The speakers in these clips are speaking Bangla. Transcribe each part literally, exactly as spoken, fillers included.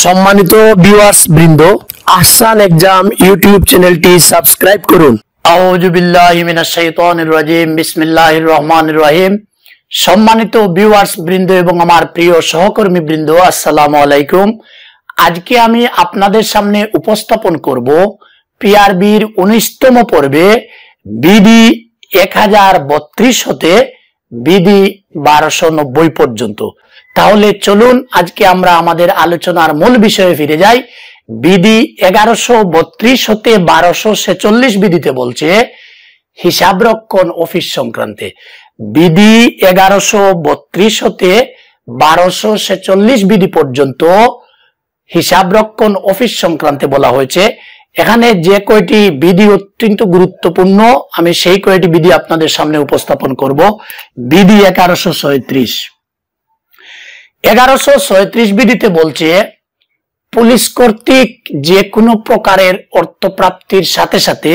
সম্মানিত ভিউয়ার্স বৃন্দ, আহসান এক্সাম ইউটিউব চ্যানেলটি সাবস্ক্রাইব করুন। আউযু বিল্লাহি মিনাশ শাইতানির রাজিম, বিসমিল্লাহির রহমানির রহিম। সম্মানিত ভিউয়ার্স বৃন্দ এবং আমার প্রিয় সহকর্মী বৃন্দ, আসসালামু আলাইকুম। আজকে আমি আপনাদের সামনে উপস্থাপন করব পিআরবির উনিশতম পর্বে বিডি এক হাজার বত্রিশ হতে বিডি বারোশো নব্বই পর্যন্ত। তাহলে চলুন আজকে আমরা আমাদের আলোচনার মূল বিষয়ে ফিরে যাই। বিডি এগারোশো বত্রিশ হতে বারোশো ছেচল্লিশ বিধিতে বলছে হিসাবরক্ষণ অফিস সংক্রান্তে। বিডি এগারোশো বত্রিশ হতে বারোশো ছেচল্লিশ বিধি পর্যন্ত হিসাবরক্ষণ অফিস সংক্রান্তে বলা হয়েছে। এখানে যে কয়টি বিধি অত্যন্ত গুরুত্বপূর্ণ, আমি সেই কয়টি বিধি আপনাদের সামনে উপস্থাপন করব। বিধি এগারোশো ছয়ত্রিশ এগারোশো ছয়ত্রিশ বিধিতে বলছে পুলিশ কর্তৃক যে কোনো প্রকারের অর্থপ্রাপ্তির সাথে সাথে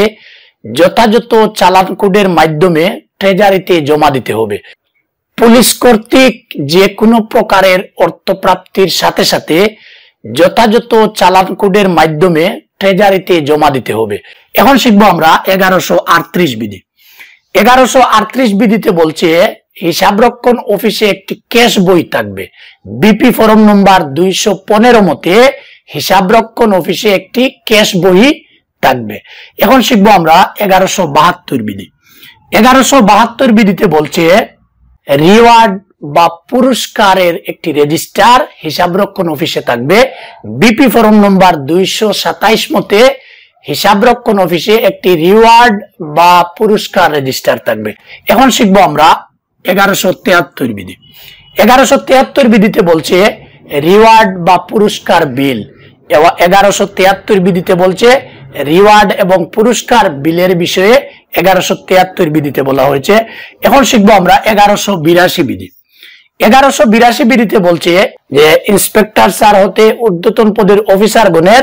যথাযথ চালান কোডের মাধ্যমে ট্রেজারিতে জমা দিতে হবে। পুলিশ কর্তৃক যে কোনো প্রকারের অর্থপ্রাপ্তির সাথে সাথে যথাযথ চালান কোডের মাধ্যমে ট্রেজারিতে জমা দিতে হবে। এখন শিখবো আমরা এগারোশো আটত্রিশ বিধি। এগারোশো আটত্রিশ বিধিতে বলছে হিসাবরক্ষণ অফিসে একটি ক্যাশ বই থাকবে। বিপি ফরম নম্বর দুইশো পনেরো মতে হিসাবরক্ষণ অফিসে একটি ক্যাশ বই থাকবে। এখন শিখবো আমরা এগারোশো বাহাত্তর বিধি। এগারোশো বাহাত্তর বিধিতে বলছে রিওয়ার্ড বা পুরস্কারের একটি রেজিস্টার হিসাবরক্ষণ অফিসে থাকবে। বিপি ফরম নম্বর দুইশো সাতাইশ মতে হিসাবরক্ষণ অফিসে একটি রিওয়ার্ড বা পুরস্কার রেজিস্টার থাকবে। এখন শিখবো আমরা এগারোশো তেহাত্তর বিধি। এগারোশো তেহাত্তর বিধিতে বলছে রিওয়ার্ড বা পুরস্কার বিল। এগারোশো তেহাত্তর বিধিতে বলছে রিওয়ার্ড এবং পুরস্কার বিলের বিষয়ে এগারোশো তেহাত্তর বিধিতে বলা হয়েছে। এখন শিখবো আমরা এগারোশো বিরাশি বিধি। এগারোশো বিরাশি বিধিতে বলছে যে ইন্সপেক্টর স্যার হতে ঊর্ধ্বতন পদের অফিসার গণের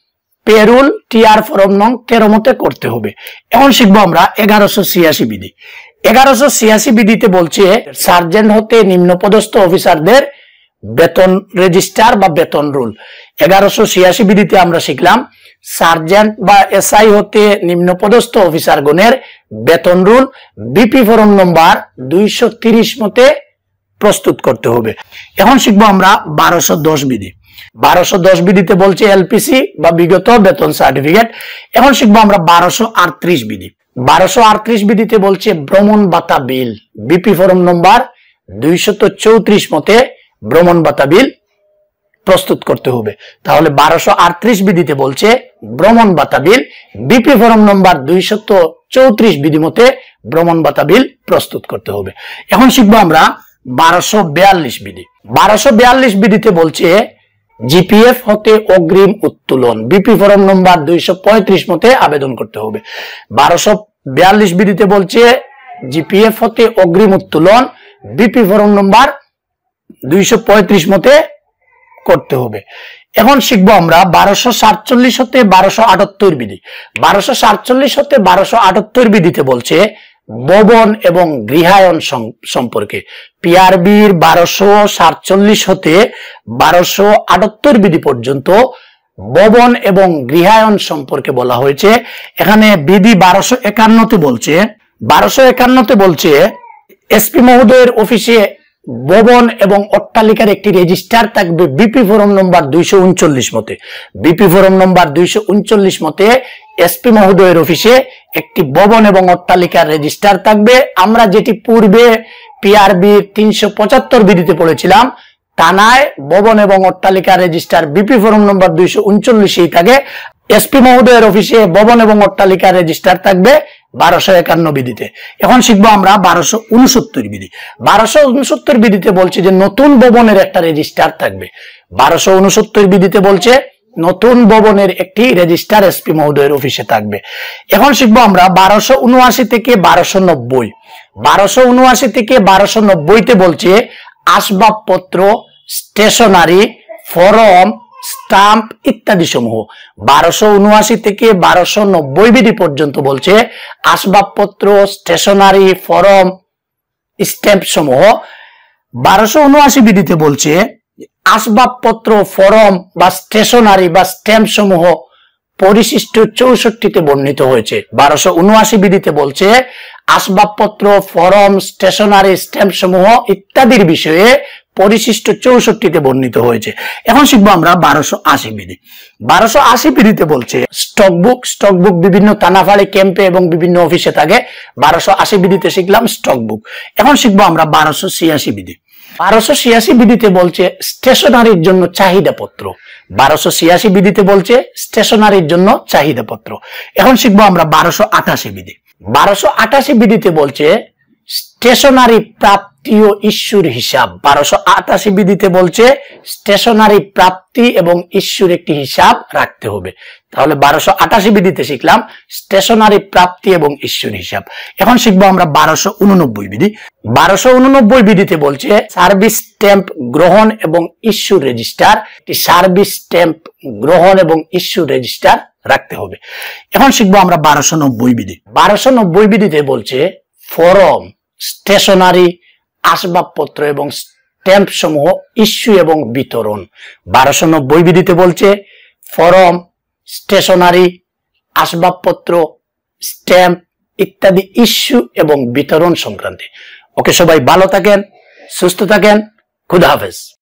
পেরুল টিআর ফরম নং তেরো মতে করতে হবে। এখন শিখবো আমরা এগারোশো ছিয়াশি বিধি। এগারোশো ছিয়াশি বিধিতে বলছে সার্জেন্ট হতে নিম্ন পদস্থ অফিসারদের বেতন রেজিস্টার বা বেতন রুল। এগারোশো ছিয়াশি বিধিতে আমরা শিখলাম সার্জেন্ট বা এসআই হতে নিম্ন পদস্থ অফিসার গণের বেতন রুল বিপি ফরম নম্বর দুইশো তিরিশ মতে প্রস্তুত করতে হবে। এখন শিখবো আমরা বারোশো দশ বিধি। বারোশো দশ বিধিতে বলছে এলপিসি বা বিগত বেতন সার্টিফিকেট। এখন শিখবো আমরা বারোশো আটত্রিশ বিধি। বারোশো আটত্রিশ বিধিতে বলছে ভ্রমণ ভাতা বিল বিপি ফরম নম্বর দুইশত চৌত্রিশ মতে ভ্রমণ ভাতা বিল প্রস্তুত করতে হবে। তাহলে বারোশো আটত্রিশ বিধিতে বলছে ভ্রমণ ভাতা বিল বিপি ফরম নম্বর দুইশত চৌত্রিশ বিধি মতে ভ্রমণ ভাতা বিল প্রস্তুত করতে হবে। এখন শিখবো আমরা বারোশো বিয়াল্লিশ বিধি। বারোশো বিয়াল্লিশ বিধিতে বলছে জিপিএফ হতে অগ্রিম উত্তোলন বিপি ফরম নম্বর দুইশো পঁয়ত্রিশ মতে আবেদন করতে হবে। বারোশো বিয়াল্লিশ বিধিতে বলছে জিপিএফ হতে অগ্রিম উত্তোলন বিপি ফরম নম্বর দুইশো পঁয়ত্রিশ মতে করতে হবে। এখন শিখবো আমরা বারোশো সাতচল্লিশ হতে বারোশো আটাত্তর বিধি। বারোশো সাতচল্লিশ হতে বারোশো আটাত্তর বিধিতে বলছে ভবন এবং গৃহায়ন সম্পর্কে। পিআরবির বারোশো সাতচল্লিশ হতে বারোশো আটাত্তর বিধি পর্যন্ত ভবন এবং গৃহায়ন সম্পর্কে বলা হয়েছে। এখানে বিধি বারোশো একান্নতে বলছে বারোশো একান্নতে বলছে এসপি মহোদয়ের অফিসে ভবন এবং অট্টালিকার একটি রেজিস্টার থাকবে বিপি ফরম নম্বর দুইশো উনচল্লিশ মতে। বিপি ফরম নম্বর দুইশো উনচল্লিশ মতে এসপি মহোদয়ের অফিসে একটি ভবন এবং অট্টালিকার রেজিস্টার থাকবে। আমরা যেটি পূর্বে পিআরবি তিনশো পঁচাত্তর বিধিতে পড়েছিলাম থানায় ভবন এবং অট্টালিকার রেজিস্টার বিপি ফরম নম্বর দুইশো উনচল্লিশেই থাকে। এসপি মহোদয়ের অফিসে ভবন এবং অট্টালিকার রেজিস্টার থাকবে বারোশো একান্ন বিধিতে। এখন শিখবো আমরা বারোশো উনসত্তর বিধি। বারোশো উনসত্তর বিধিতে বলছে যে নতুন ভবনের একটা রেজিস্টার থাকবে। বারোশো উনসত্তর বিধিতে বলছে নতুন ভবনের একটি রেজিস্টার এসপি মহোদয়ের অফিসে থাকবে। এখন শিখবো আমরা বারোশো উনআশি থেকে বারোশো নব্বই। বারোশো উনআশি থেকে বারোশো নব্বইতে বলছে আসবাবপত্র, স্টেশনারি, ফরম, স্টাম্প ইত্যাদি সমূহ। বারোশো উনআশি থেকে বারোশো নব্বই বিধি পর্যন্ত বলছে আসবাবপত্র, স্টেশনারি, ফরম, স্ট্যাম্প সমূহ। বারোশো উনআশি বিধিতে বলছে আসবাবপত্র, ফরম বা স্টেশনারি বা স্ট্যাম্প সমূহ পরিশিষ্ট চৌষট্টিতে বর্ণিত হয়েছে। বারোশো উনআশি বিধিতে বলছে আসবাবপত্র, ফরম, স্টেশনারি, স্ট্যাম্প সমূহ ইত্যাদির বিষয়ে পরিশিষ্ট চৌষট্টিতে বর্ণিত হয়েছে। এখন শিখবো আমরা বারোশো আশি বিধি। বারোশো আশি বিধিতে বলছে স্টক বুক। স্টক বুক বিভিন্ন থানাফাড়ি, ক্যাম্পে এবং বিভিন্ন অফিসে থাকে। বারোশো আশি বিধিতে শিখলাম স্টক বুক। এখন শিখবো আমরা বারোশো ছিয়াশি বিধি। বারোশো ছিয়াশি বিধিতে বলছে স্টেশনারির জন্য চাহিদা পত্র। বারোশো ছিয়াশি বিধিতে বলছে স্টেশনারির জন্য চাহিদা পত্র। এখন শিখবো আমরা বারোশো আটাশি বিধি। বারোশো আটাশি বিধিতে বলছে স্টেশনারি প্রাপ্তি ও ইস্যুর হিসাব। বারোশো আটাশি বিধিতে বলছে স্টেশনারি প্রাপ্তি এবং ইস্যুর একটি হিসাব রাখতে হবে। তাহলে বারোশো আটাশি বিধিতে শিখলাম স্টেশনারি প্রাপ্তি এবং ইস্যুর হিসাব। এখন শিখবো আমরা বারোশো উননব্বই বিধি। বারোশো উননব্বই বিধিতে বলছে সার্ভিস স্ট্যাম্প গ্রহণ এবং ইস্যুর রেজিস্টার। সার্ভিস স্ট্যাম্প গ্রহণ এবং ইস্যুর রেজিস্টার রাখতে হবে। এখন শিখবো আমরা বারোশো নব্বই বিধি। বারোশো নব্বই বিধিতে বলছে ফরম, স্টেশনারি, আসবাবপত্র এবং স্ট্যাম্প সমূহ ইস্যু এবং বিতরণ। বারোশো নব্বই বিধিতে বলছে ফরম, স্টেশনারি, আসবাবপত্র, স্ট্যাম্প ইত্যাদি ইস্যু এবং বিতরণ সংক্রান্তে। ওকে, সবাই ভালো থাকেন, সুস্থ থাকেন। খুদা হাফেজ।